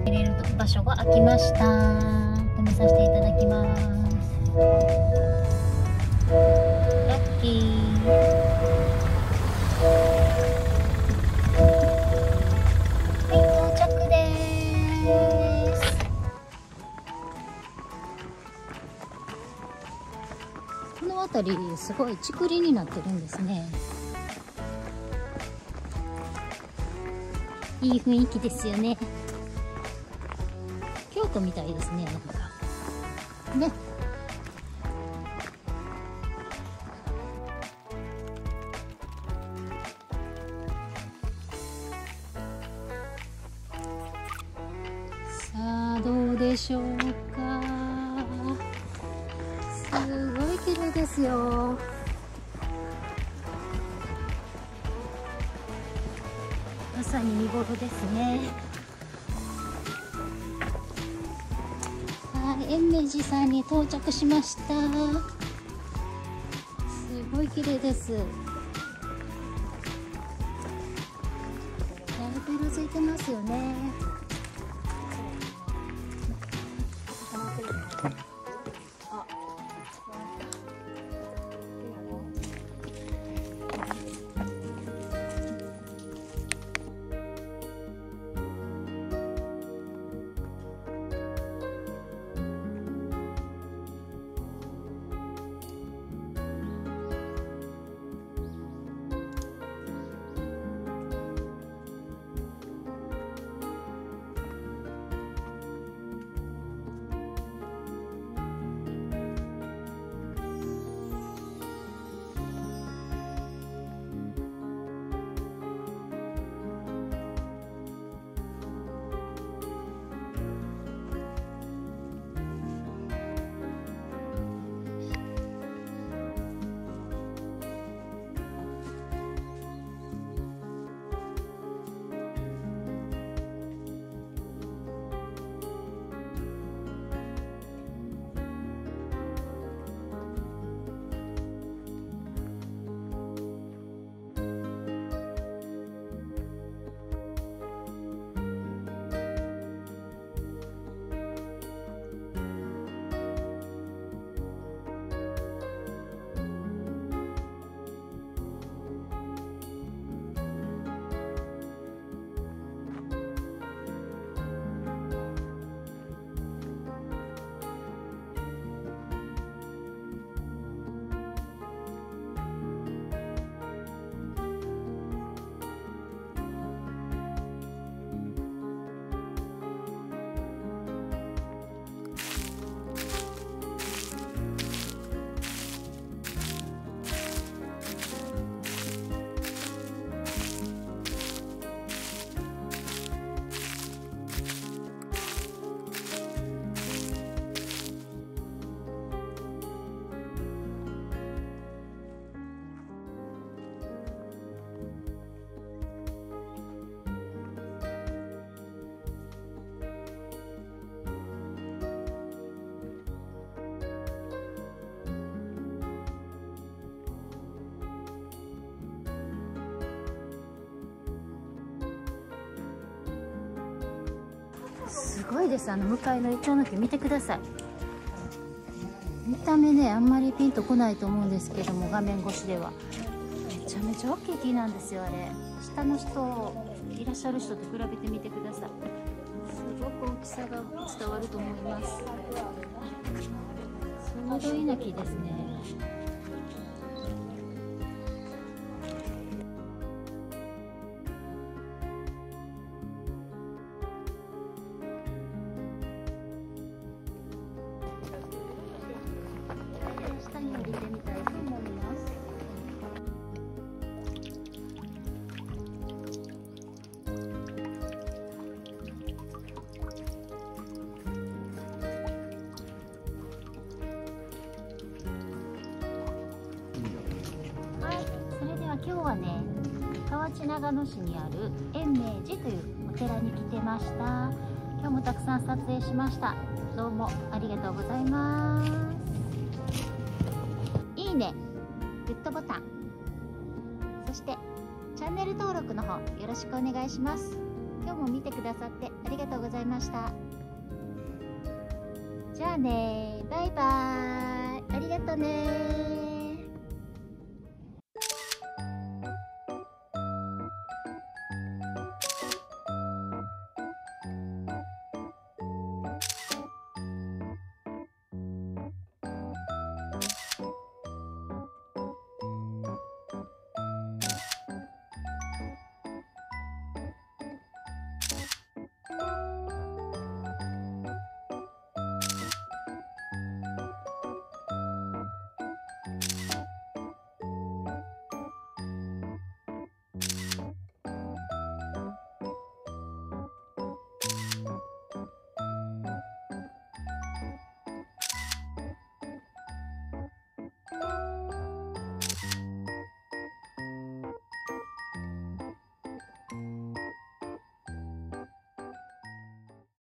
入れる場所が空きました。止めさせていただきます。ラッキー。はい、到着です。この辺りすごい竹林になってるんですね。いい雰囲気ですよね。京都みたいですね、なんかね。さあどうでしょうか。すごい綺麗ですよ。まさに見頃ですね。はい、延命寺さんに到着しました。すごい綺麗です。だいぶ色づいてますよね。すごいです。向かいのイチョウの木見てください。見た目ねあんまりピンとこないと思うんですけども、画面越しではめちゃめちゃ大きい木なんですよ。あれ下の人いらっしゃる人と比べてみてください。すごく大きさが伝わると思います。鋭いな木ですね。下に降りてみたいと思います。はい、それでは今日はね、河内長野市にある延命寺というお寺に来てました。今日もたくさん撮影しました。どうもありがとうございます。いいね、グッドボタン、そしてチャンネル登録の方よろしくお願いします。 今日も見てくださってありがとうございました。じゃあね、バイバーイ。ありがとね。